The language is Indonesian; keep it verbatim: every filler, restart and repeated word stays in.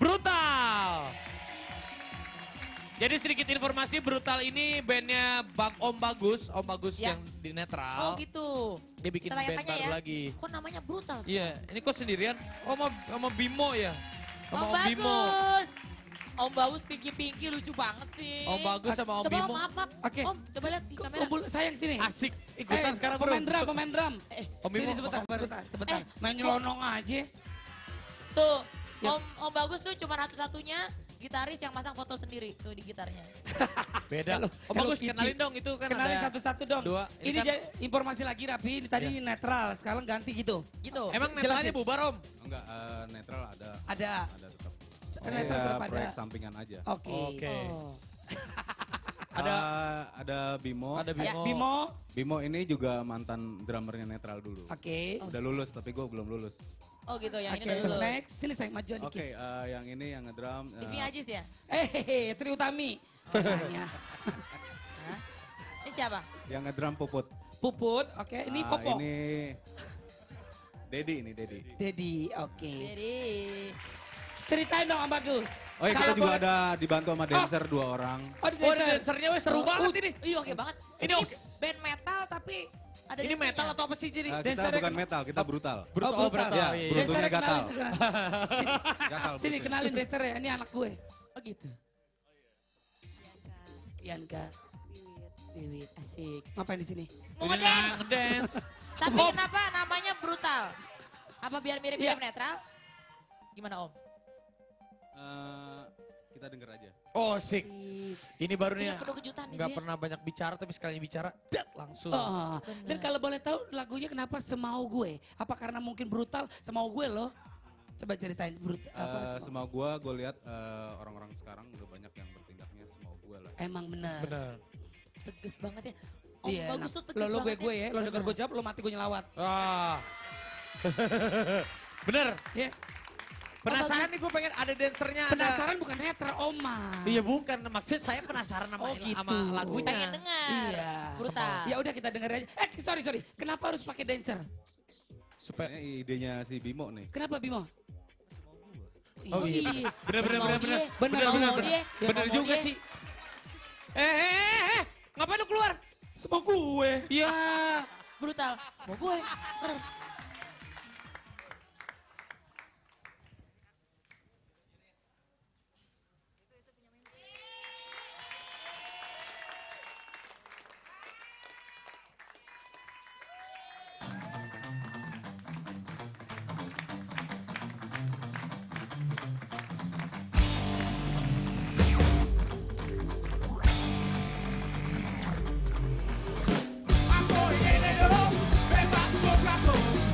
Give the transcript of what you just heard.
Brutal. Jadi sedikit informasi, Brutal ini bandnya Bang Om Bagus, Om Bagus Ya. yang di netral. Oh gitu. Dia bikin Kita band tanya-tanya baru ya. lagi. Kok namanya brutal sih? Iya, ini kok sendirian? Oh, sama, sama Bimo ya? Sama Om, Om, Bimo. Bagus. Om Bagus pinky-pinky lucu banget sih. Om Bagus sama Om Coba Bimo. Om, maaf, maaf. Oke. Om, coba lihat di kamera. Kumpul sayang sini. Asik, ikutan Eh, sekarang pemain bro. drum, pemain drum. Eh, Om Bimo, Sini sebentar, Om- sebentar, sebentar. Eh, Main nyelonong aja. tuh, Ya. Om, Om Bagus tuh cuma satu-satunya gitaris yang masang foto sendiri tuh di gitarnya. Beda. Hello, Om Hello Bagus, Kitty. kenalin dong itu kan Kenalin ada. satu-satu dong. dua. Ini Ini kan- jadi informasi lagi Rapi, ini tadi Iya. netral, sekarang ganti gitu. Gitu. Emang Jelasin. netralnya bubar Om? Enggak, eh, netral ada. Ada. Ada tetap. Netral Ada tetap ada. proyek sampingan aja. Oke. Oke. Oh. Ada- Eh, ada Bimo. Ada Ya. Bimo. Bimo, Bimo ini juga mantan drummernya netral dulu. oke. Udah lulus tapi gue belum lulus. Oh gitu ya, Oke, ini udah dulu. next. Sini saya maju dikit. Oke, eh, yang ini yang ngedrum. eh, Ismi Ajis ya? Eh, hehe, Tri Utami. Tanya. Hah? Ini siapa? Yang ngedrum Puput. Puput, oke. Ini Ah, Popo. Ini Dedi ini Dedi. Dedi, oke. Jadi, Ceritain dong Om Bagus. Oh ya, kita Kalau juga boleh- ada dibantu sama dancer dua orang. Oh, di Oh, ada dancer. dancernya weh, seru Oh, banget ini. Iya oke banget. Ini Ini oke. band metal tapi ada Ini dancernya. metal atau apa sih jadi? Eh, kita dancernya bukan kena- metal, kita brutal. Brutal, Oh, oh, brutal. brutal. Ya, iya, iya. brutal. Beruntungnya Dancernya gatal. kenalin, kenalin. Gatal. Sini betul. kenalin dancernya, ini anak gue. Oh gitu. Bianca. Wiwit, asik. Ngapain di sini? Mau Ini ngedance. ngedance. Tapi Om. kenapa namanya brutal? Apa biar mirip-mirip Iya. netral? Gimana Om? Eh, kita denger aja. Oh, sik. Sip. Ini baru nih Ini penuh kejutan nih nggak dia. pernah banyak bicara tapi sekali bicara dat langsung. Oh, Bener. dan kalau boleh tahu lagunya kenapa semau gue? Apa karena mungkin brutal semau gue loh? Coba ceritain brut apa? Eh, semau. semua gua, gue lihat eh, orang-orang sekarang udah banyak yang bertindaknya semua gue lah. Emang benar. Benar. Tegas banget ya. Om Iya, Bagus enak. tuh tegas Lo lo gue banget gue ya, lo denger gue jawab, lo mati gue nyelawat. Ah. Bener. Ya, Penasaran nih gue pengen ada dancernya. ada- penasaran bukan netral Oma. Iya bukan, maksud saya penasaran sama, Oh, sama gitu. lagunya. Pengen dengar. Iya. Brutal. Ya udah kita denger aja. Eh sorry sorry, kenapa harus pakai dancer? Supaya Ini idenya si Bimo nih. Kenapa Bimo? Oh iya, bener bener Mau bener bener dia. Bener, bener bener, bener dia. Ya, bener mau juga dia. sih. Eh eh eh eh, ngapain lu keluar? Semua gue. Ya. Brutal. Mau gue. Brr. Aku ini dulu bebas sukaku.